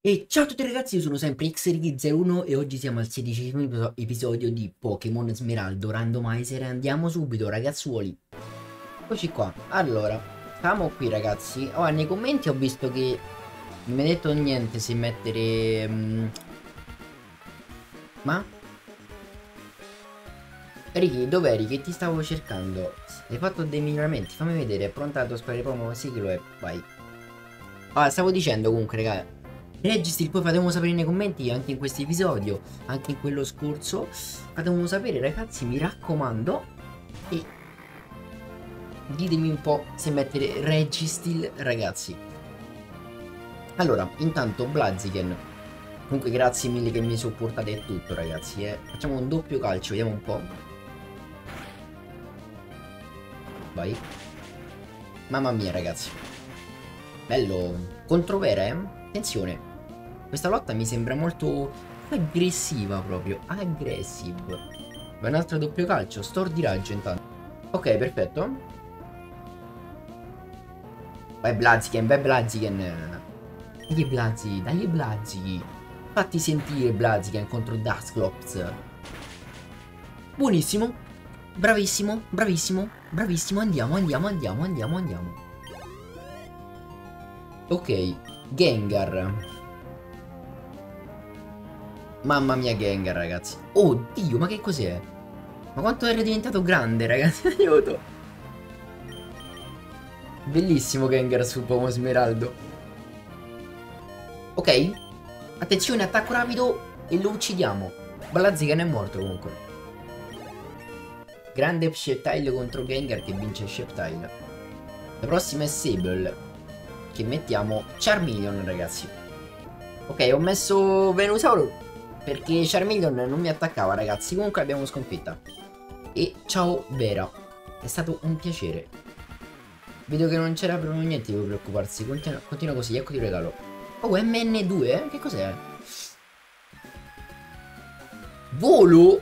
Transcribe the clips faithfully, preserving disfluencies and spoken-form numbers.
E ciao a tutti ragazzi, io sono sempre X R zero uno e oggi siamo al sedicesimo episo- episodio di Pokémon Smeraldo Randomizer e andiamo subito ragazzuoli. Eccoci qua. Allora, siamo qui ragazzi. Oh, nei commenti ho visto che non mi ha detto niente se mettere... mm, Ma? Ricky, dov'eri? Che ti stavo cercando? Hai fatto dei miglioramenti? Fammi vedere, è pronta a sparare Pokémon? Sì che lo è, vai. Ah, stavo dicendo comunque, raga. Registi, poi fatemelo sapere nei commenti anche in questo episodio, anche in quello scorso. Fatemelo sapere, ragazzi, mi raccomando. E ditemi un po' se mettere Registil, ragazzi. Allora, intanto Blaziken. Comunque grazie mille che mi sopportate e tutto, ragazzi, eh. Facciamo un doppio calcio, vediamo un po'. Vai. Mamma mia, ragazzi. Bello. Controvera, eh. Attenzione. Questa lotta mi sembra molto aggressiva proprio. Aggressive. Ma un altro doppio calcio. Store di raggio intanto. Ok, perfetto. Vai Blaziken, vai Blaziken. Dai Blazi, dai Blazi. Fatti sentire Blaziken contro Dusclops. Buonissimo. Bravissimo, bravissimo, bravissimo. Andiamo, andiamo, andiamo, andiamo, andiamo. Ok, Gengar. Mamma mia Gengar, ragazzi. Oddio, ma che cos'è? Ma quanto era diventato grande, ragazzi. Aiuto. Bellissimo Gengar sul Pomo Smeraldo. Ok. Attenzione, attacco rapido e lo uccidiamo. Blaziken è morto comunque. Grande Sceptile contro Gengar che vince Sceptile. La prossima è Sable. Che mettiamo Charmeleon, ragazzi. Ok, ho messo Venusaur perché Charmeleon non mi attaccava, ragazzi. Comunque l'abbiamo sconfitta. E ciao Vera. È stato un piacere. Vedo che non c'era proprio niente di cui preoccuparsi. Continua, continua così, ecco ti regalo. Oh, M N due? Che cos'è? Volo?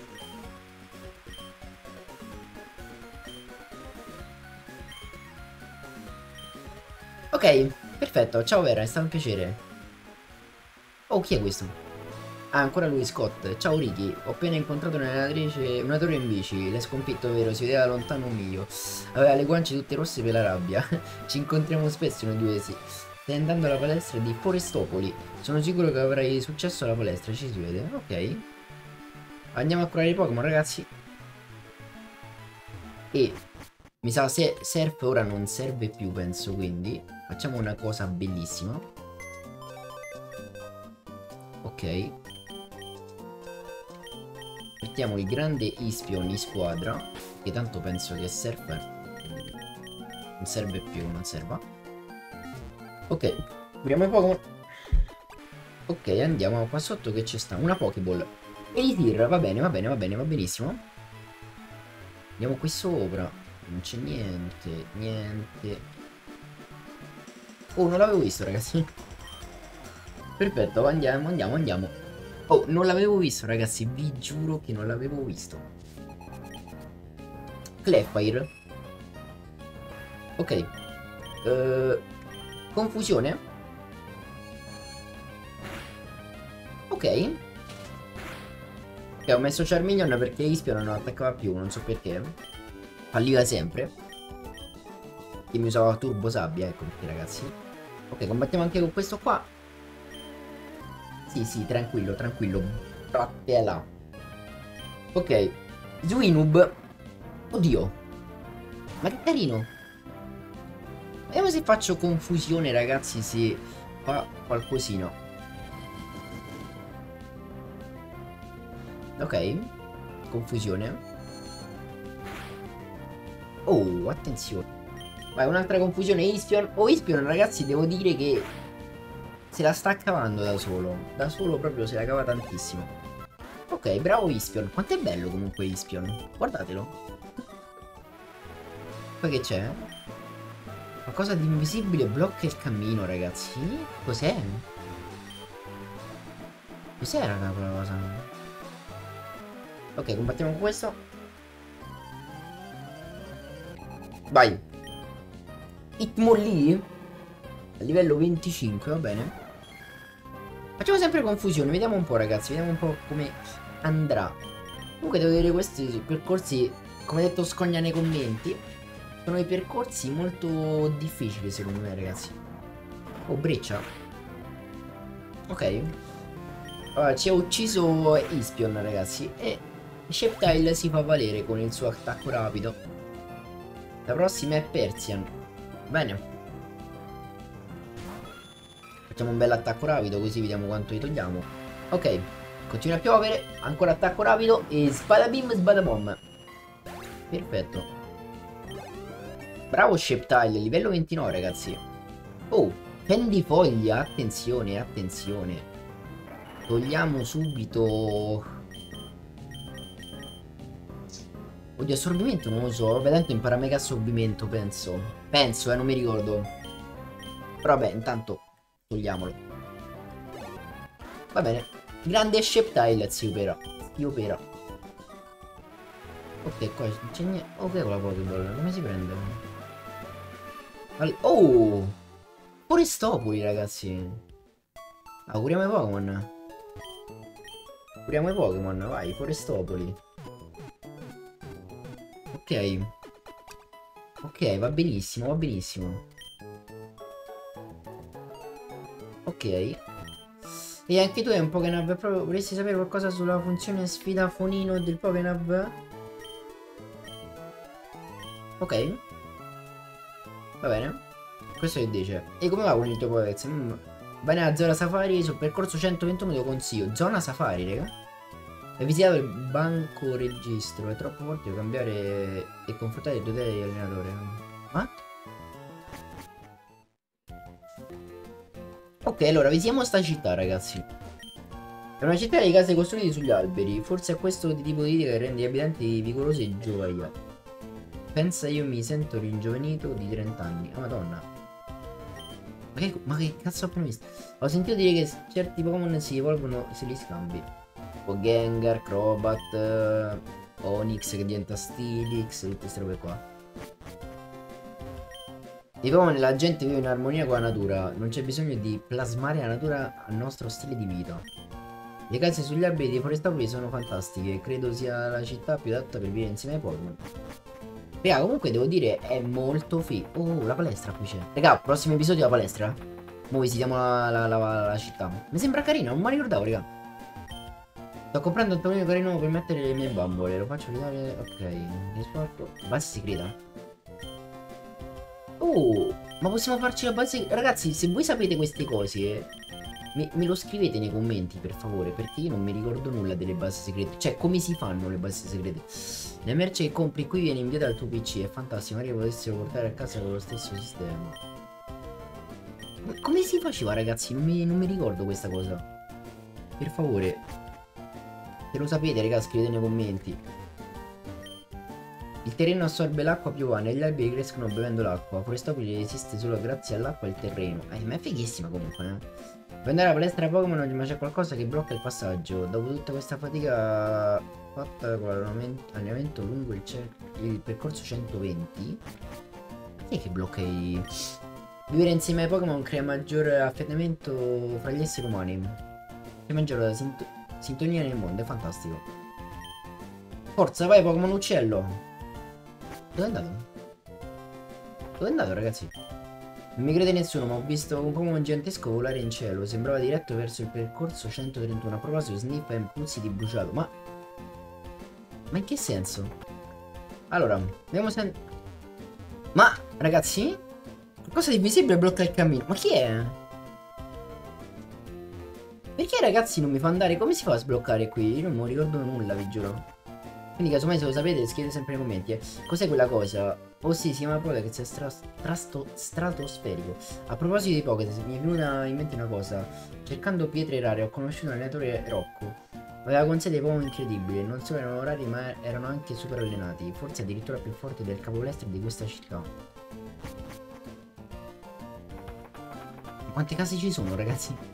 Ok, perfetto. Ciao Vera, è stato un piacere. Oh, chi è questo? Ah, ancora lui, Scott. Ciao Ricky, ho appena incontrato un'allenatrice, una torre in bici. L'hai sconfitto, vero? Si vedeva da lontano un miglio. Aveva le guance tutte rosse per la rabbia. Ci incontriamo spesso noi due, sì. Stai andando alla palestra di Forestopoli. Sono sicuro che avrai successo alla palestra, ci si vede. Ok. Andiamo a curare i Pokémon, ragazzi. E mi sa se Surf ora non serve più, penso, quindi facciamo una cosa bellissima. Ok. Mettiamo il grande Ispion in squadra, che tanto penso che Surf non serve più, non serva. Ok, apriamo i Pokémon. Ok, andiamo qua sotto che c'è sta una Pokéball. Elitir, va bene, va bene, va bene, va benissimo. Andiamo qui sopra. Non c'è niente, niente. Oh, non l'avevo visto, ragazzi. Perfetto, andiamo, andiamo, andiamo. Oh, non l'avevo visto, ragazzi. Vi giuro che non l'avevo visto. Clefire. Ok. Uh, confusione. Ok. Ok, ho messo Charmeleon perché Ispion non attaccava più, non so perché. Falliva sempre. E mi usava Turbo Sabbia, ecco perché, ragazzi. Ok, combattiamo anche con questo qua. Sì, sì, tranquillo, tranquillo. Frattela. Ok. Zwinub. Oddio. Ma che carino. Vediamo se faccio confusione, ragazzi, se fa qualcosina. Ok. Confusione. Oh, attenzione. Vai, un'altra confusione. Ispion. Oh, Ispion, ragazzi, devo dire che se la sta cavando da solo. Da solo proprio se la cava tantissimo. Ok, bravo Ispion. Quanto è bello comunque Ispion. Guardatelo. Poi che c'è? Qualcosa di invisibile blocca il cammino, ragazzi. Cos'è? Cos'era quella cosa? Ok, combattiamo con questo. Vai. Hitmonlee. A livello venticinque, va bene. Facciamo sempre confusione, vediamo un po' ragazzi, vediamo un po' come andrà. Comunque devo dire questi percorsi, come detto scogna nei commenti, sono dei percorsi molto difficili secondo me ragazzi. Oh, breccia. Ok. Allora, ci ha ucciso Ispion ragazzi e Sceptile si fa valere con il suo attacco rapido. La prossima è Persian. Bene. Facciamo un bel attacco rapido così vediamo quanto gli togliamo. Ok. Continua a piovere. Ancora attacco rapido e spadabim spadabom. Perfetto. Bravo Sceptile, livello ventinove ragazzi. Oh, fendifoglia. Attenzione, attenzione. Togliamo subito... Oddio, assorbimento non lo so. Vabbè, tanto impara mega assorbimento, penso. Penso, eh, non mi ricordo. Però vabbè, intanto togliamolo. Va bene. Grande Sceptile si opera. Si opera. Ok, qua c'è niente. Ok, con la Pokéball. Come si prende? All oh! Forestopoli, ragazzi. Ah, curiamo i Pokémon. Curiamo i Pokémon, vai, Forestopoli. Ok. Ok, va benissimo, va benissimo. Ok. E anche tu hai un Pokénav proprio. Vorresti sapere qualcosa sulla funzione sfida fonino del Pokénav? Ok. Va bene. Questo che dice. E come va con il tuo Pokédex? Mm. Vai nella zona safari sul percorso centoventuno, te lo consiglio. Zona safari, raga. Hai visitato il banco registro. È troppo forte per cambiare e confrontare i due di allenatore. Ma? Ok, allora visitiamo sta città, ragazzi. È una città di case costruite sugli alberi. Forse è questo tipo di vita che rende gli abitanti vigorosi e giovani. Pensa, io mi sento ringiovanito di trenta anni. Oh madonna. Ma che, ma che cazzo ho appena visto? Ho sentito dire che certi Pokémon si evolvono se li scambi. Tipo Gengar, Crobat, eh, Onix che diventa Steelix, tutte queste robe qua. I Pokémon e la gente vive in armonia con la natura. Non c'è bisogno di plasmare la natura al nostro stile di vita. Le case sugli alberi dei Forestopoli sono fantastiche. Credo sia la città più adatta per vivere insieme ai Pokémon. Raga, comunque devo dire è molto figo. Oh, la palestra qui c'è. Raga, prossimo episodio la palestra. Mo visitiamo la, la, la, la città. Mi sembra carino, non mi ricordavo, raga. Sto comprando un tavolino carino per mettere le mie bambole. Lo faccio vedere. Ok, rispetto. Base segreta. Oh, ma possiamo farci la base. Ragazzi, se voi sapete queste cose, me, me lo scrivete nei commenti, per favore. Perché io non mi ricordo nulla delle basi segrete. Cioè, come si fanno le basi segrete? La merce che compri qui viene inviata al tuo P C. È fantastico, magari potessero portare a casa con lo stesso sistema. Ma come si faceva, ragazzi? Non mi, non mi ricordo questa cosa. Per favore. Se lo sapete, raga, scrivete nei commenti. Il terreno assorbe l'acqua piovana e gli alberi crescono bevendo l'acqua. Forestopoli esiste solo grazie all'acqua e al terreno. Eh, ma è fighissima comunque, eh. Vuoi andare alla palestra Pokémon, ma c'è qualcosa che blocca il passaggio. Dopo tutta questa fatica fatta con l'allenamento lungo il, il percorso centoventi. Chi è che blocca i... Vivere insieme ai Pokémon crea maggior affettamento fra gli esseri umani. Crea maggiore sint sintonia nel mondo, è fantastico. Forza, vai Pokémon uccello. Dove è andato? Dove è andato, ragazzi? Non mi crede nessuno, ma ho visto un Pokémon gigantesco volare in cielo. Sembrava diretto verso il percorso centotrentuno. A proposito, Sniff ha impulsi di bruciato. Ma... Ma in che senso? Allora, vediamo se... Ma, ragazzi? Qualcosa di visibile blocca il cammino. Ma chi è? Perché ragazzi non mi fa andare? Come si fa a sbloccare qui? Io non mi ricordo nulla, vi giuro. Quindi casomai se lo sapete scrivete sempre nei commenti, eh. Cos'è quella cosa? Oh sì, si chiama Pokédex stra strasto stratosferico. A proposito di Pokédex, mi è venuta in mente una cosa. Cercando pietre rare ho conosciuto un allenatore, Rocco. Aveva con sé dei Pokémon incredibili. Non solo erano rari, ma erano anche super allenati. Forse addirittura più forti del capolestre di questa città. Quante case ci sono, ragazzi?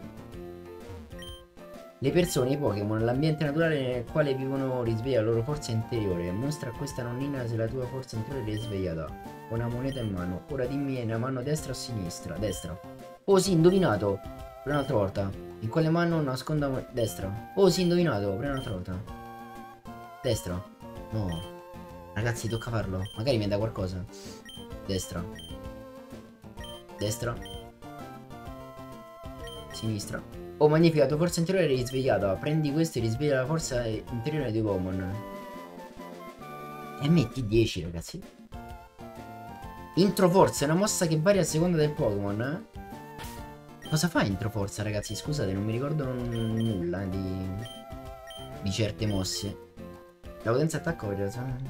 Le persone, i Pokémon, l'ambiente naturale nel quale vivono risveglia la loro forza interiore. Mostra a questa nonnina se la tua forza interiore è risvegliata. Ho una moneta in mano. Ora dimmi, è una mano destra o sinistra? Destra. Oh sì, indovinato. Prendi un'altra volta. In quale mano nasconda... Destra. Oh, sì, indovinato. Prendi un'altra volta. Destra. No. Ragazzi, tocca farlo. Magari mi dà qualcosa. Destra. Destra. Sinistra. Oh, magnifica, la tua forza interiore è risvegliata. Prendi questo e risveglia la forza interiore dei Pokémon. E metti dieci, ragazzi. Intro forza è una mossa che varia a seconda del Pokémon. Eh? Cosa fa intro forza, ragazzi? Scusate, non mi ricordo nulla di, di certe mosse. La potenza attacco varia.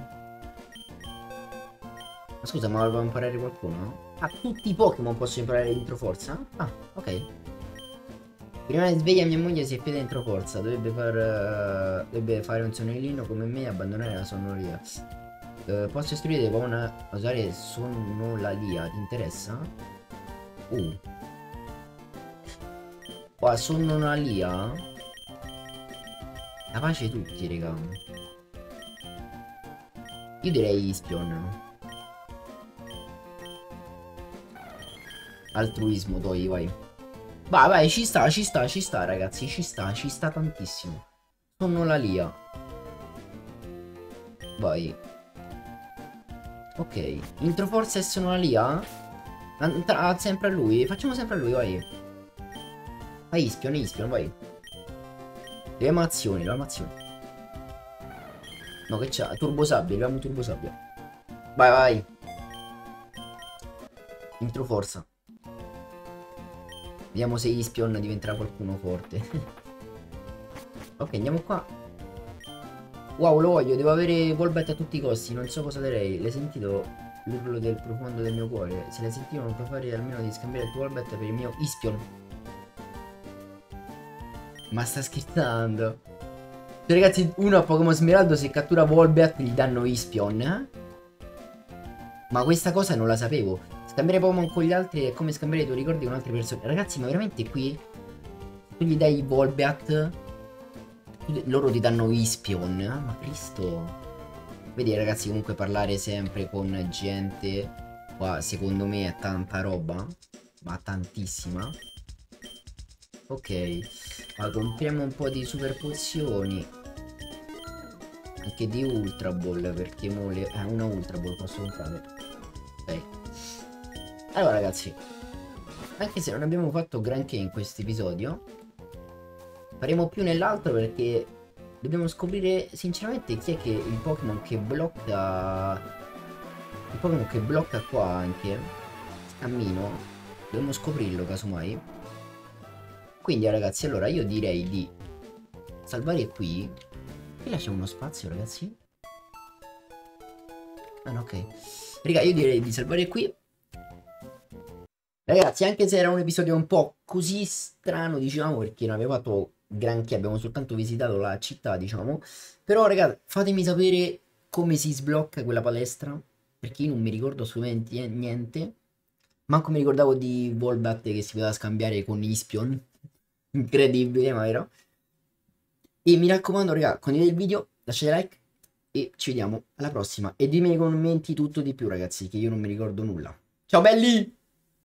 Ma scusa, ma volevo imparare qualcuno? Ah, tutti i Pokémon possono imparare intro forza? Ah, ok. Prima di sveglia mia moglie si è piena dentro forza. Dovrebbe, far, uh, dovrebbe fare un sonnellino come me e abbandonare la sonnoria. Uh, posso istruire Pokémon a usare sonnolalìa. Ti interessa? Uh. Qua sonnolalìa. La pace tutti, raga. Io direi Ispion. Altruismo, dai, vai. Vai, vai, ci sta, ci sta, ci sta, ragazzi, ci sta, ci sta tantissimo. Sonnolalìa. Vai. Ok. Intro forza e sonnolalìa? Ah, sempre a lui? Facciamo sempre a lui, vai. Vai, Ispion, Ispion, vai. Le amazioni, le amazioni. No, che c'ha? Turbo sabbia, abbiamo turbo sabbia. Vai, vai. Intro forza. Vediamo se Ispion diventerà qualcuno forte. Ok, andiamo qua. Wow, lo voglio, devo avere Volbet a tutti i costi. Non so cosa darei. L'hai sentito l'urlo del profondo del mio cuore? Se l'hai sentito non puoi fare almeno di scambiare il tuo Volbet per il mio Ispion. Ma sta scherzando. Cioè, ragazzi, uno a Pokémon Smeraldo se cattura Volbet gli danno Ispion, eh? Ma questa cosa non la sapevo. Scambiare Pokémon con gli altri è come scambiare i tuoi ricordi con altre persone. Ragazzi, ma veramente qui tu gli dai Volbeat, loro ti danno Ispion. Eh? Ma Cristo. Vedi, ragazzi, comunque parlare sempre con gente qua secondo me è tanta roba. Ma tantissima. Ok. Ma compriamo un po' di super pozioni. Anche di Ultra Ball, perché mo le... eh, una Ultra Ball posso comprare. Ok. Allora, ragazzi, anche se non abbiamo fatto granché in questo episodio, faremo più nell'altro perché dobbiamo scoprire sinceramente chi è che il Pokémon che blocca. Il Pokémon che blocca qua anche cammino. Dobbiamo scoprirlo casomai. Quindi ragazzi, allora io direi di salvare qui. Qui lasciamo uno spazio, ragazzi. Ah no, ok. Raga, io direi di salvare qui. Ragazzi, anche se era un episodio un po' così strano, diciamo, perché non abbiamo fatto granché, abbiamo soltanto visitato la città, diciamo. Però, ragazzi, fatemi sapere come si sblocca quella palestra, perché io non mi ricordo assolutamente niente. Manco mi ricordavo di Volbat che si poteva scambiare con Ispion. Incredibile, ma vero? E mi raccomando, raga, condividete il video, lasciate like e ci vediamo alla prossima. E dimmi nei commenti tutto di più, ragazzi, che io non mi ricordo nulla. Ciao belli!